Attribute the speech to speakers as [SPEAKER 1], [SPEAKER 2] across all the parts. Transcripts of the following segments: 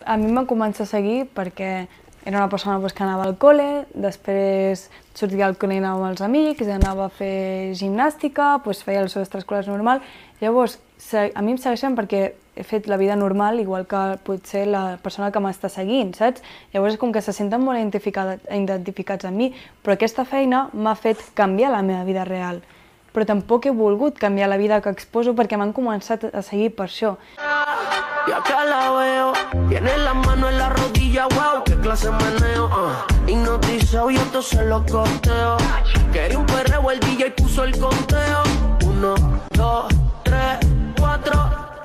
[SPEAKER 1] A mi em van començar a seguir perquè era una persona que anava al col·le, després sortia al col·le i anava amb els amics, anava a fer gimnàstica, feia les seves extraescolars normal. Llavors, a mi em segueixen perquè he fet la vida normal, igual que potser la persona que m'està seguint, saps? Llavors és com que se senten molt identificats amb mi, però aquesta feina m'ha fet canviar la meva vida real. Però tampoc he volgut canviar la vida que exposo perquè m'han començat a seguir per això.
[SPEAKER 2] Y acá la veo, tiene la mano en la rodilla, wow, qué clase meneo, hipnotizado y esto se lo costeo. Quería un perreo, el DJ puso el conteo. 1, 2, 3, 4.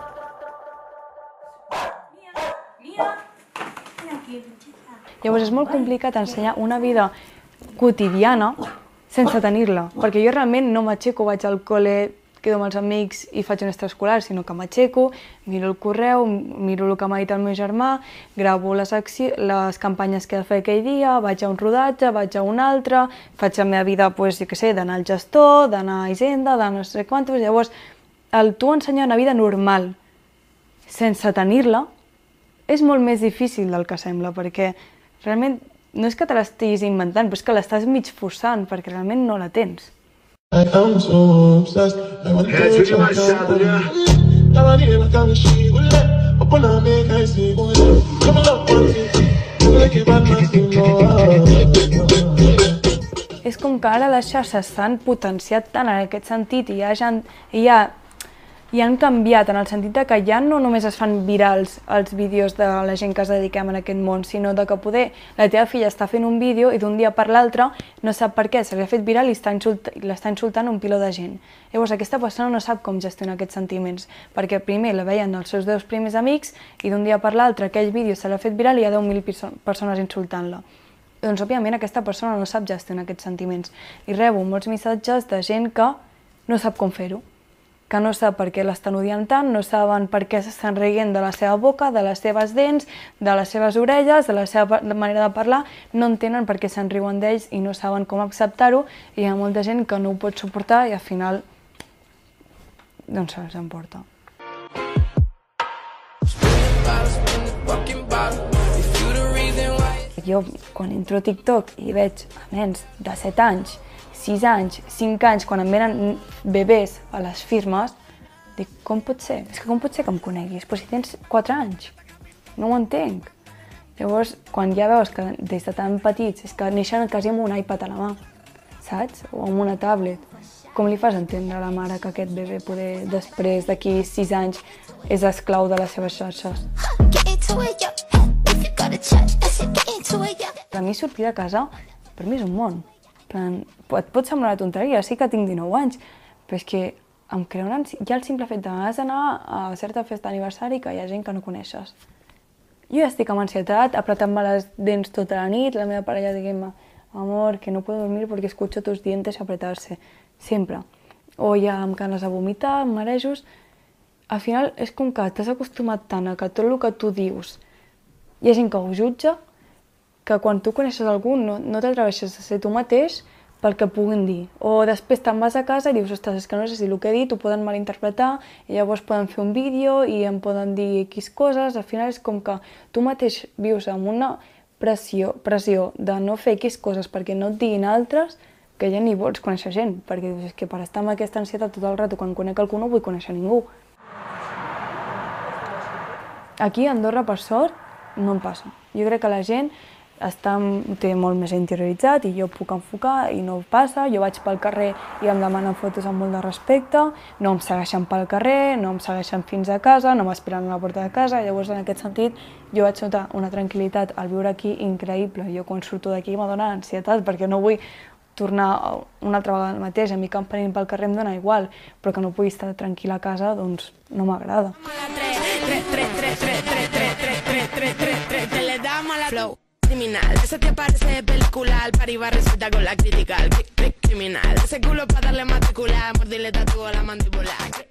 [SPEAKER 1] Llavors és molt complicat ensenyar una vida quotidiana sense tenir-la, perquè jo realment no m'aixeco, vaig al col·le, quedo amb els amics i faig un extraescolar, sinó que m'aixeco, miro el correu, miro el que m'ha dit el meu germà, gravo les campanyes que he de fer aquell dia, vaig a un rodatge, vaig a un altre, faig la meva vida, jo què sé, d'anar al gestor, d'anar a Hisenda, d'anar no sé quantos. Llavors, tu ensenyar una vida normal sense tenir-la és molt més difícil del que sembla, perquè realment no és que te l'estiguis inventant, però és que l'estàs mig forçant, perquè realment no la tens. I am so obsessed. I want to touch your body. I need a kind of shit. Up on a make I see. Come on, like a bad man. És com que ara les xarxes s'han potenciat tant en aquest sentit i i han canviat en el sentit que ja no només es fan virals els vídeos de la gent que es dediquem en aquest món, sinó que la teva filla està fent un vídeo i d'un dia per l'altre no sap per què, se li ha fet viral i l'està insultant un piló de gent. Llavors aquesta persona no sap com gestionar aquests sentiments, perquè primer la veien els seus 10 primers amics i d'un dia per l'altre aquell vídeo se l'ha fet viral i hi ha 10.000 persones insultant-la. Doncs òbviament aquesta persona no sap gestionar aquests sentiments i rebo molts missatges de gent que no sap com fer-ho, que no sap per què l'estan odiant tant, no saben per què s'estan rient de la seva boca, de les seves dents, de les seves orelles, de la seva manera de parlar, no entenen per què se'n riuen d'ells i no saben com acceptar-ho, i hi ha molta gent que no ho pot suportar i al final doncs se'ls emporta. Jo, quan entro a TikTok i veig nens de 7 anys, 6 anys, 5 anys, quan em venen bebès a les firmes, dic, com pot ser? És que com pot ser que em coneguis? Però si tens 4 anys, no ho entenc. Llavors, quan ja veus que des de tan petits és que neixen quasi amb un iPad a la mà, saps? O amb una tablet. Com li fas entendre a la mare que aquest bebè poder, després d'aquí 6 anys, és esclau de les seves xarxes? A mi sortir de casa, per mi és un món. Et pot semblar una tonteria, sí que tinc 19 anys, però és que em crea ja el simple fet d'anar a certa festa d'aniversari que hi ha gent que no coneixes. Jo ja estic amb ansietat, apretant-me les dents tota la nit, la meva parella dient-me amor, que no puedo dormir porque escucho tus dientes apretarse, sempre. O ja amb ganes de vomitar, amb marejos. Al final és com que t'has acostumat tant a que tot el que tu dius hi ha gent que ho jutja, que quan tu coneixes algú no t'atreveixes a ser tu mateix pel que puguin dir. O després te'n vas a casa i dius, ostres, és que no sé si el que he dit ho poden malinterpretar i llavors poden fer un vídeo i em poden dir X coses. Al final és com que tu mateix vius amb una pressió de no fer X coses perquè no et diguin altres, que ja ni vols conèixer gent, perquè dius, és que per estar amb aquesta ansietat tot el rato, quan conec algú no vull conèixer ningú. Aquí a Andorra, per sort, no em passa. Jo crec que la gent té molt més interioritzat i jo puc enfocar i no passa. Jo vaig pel carrer i em demanen fotos amb molt de respecte, no em segueixen pel carrer, no em segueixen fins a casa, no m'esperen a la porta de casa. Llavors, en aquest sentit, jo vaig notar una tranquil·litat al viure aquí increïble. Jo quan surto d'aquí me dona ansietat perquè no vull tornar una altra vegada al mateix. A mi que em parin pel carrer em dona igual, però que no pugui estar tranquil·la a casa, doncs no m'agrada. Criminal, ese te parece de película, al party va resulta con la crítica, criminal, ese culo para darle matricular, mordirle tatúo a la mandíbula.